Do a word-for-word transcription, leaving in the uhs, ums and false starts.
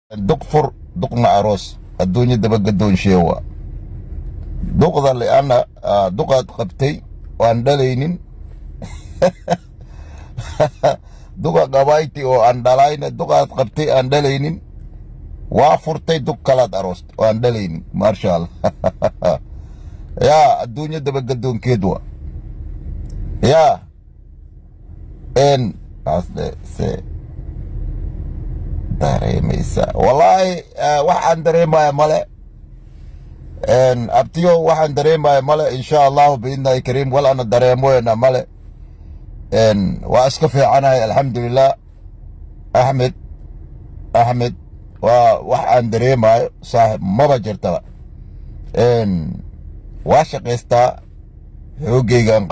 دقفر دقنا أروس الدنيا دبق الدون شيوا دق ذا أنا دقت قبتي وأندلينين دق قبايتي وأندلاين دقت قبتي أندلينين وافرتي دق كلات أروس وأندلينين مارشال يا الدنيا دبق الدون كدوا يا إن أصل سي dareemaysa wallahi waxaan dareemayaa male een abtiyo waxaan dareemayaa male insha Allah biidna kareem wala ana dareemoyna male een waa iska fiicanahay alxamdulillah Ahmed Ahmed waa waxaan dareemayo saaxib maba jirta een waa shaqeystaa xoogaygan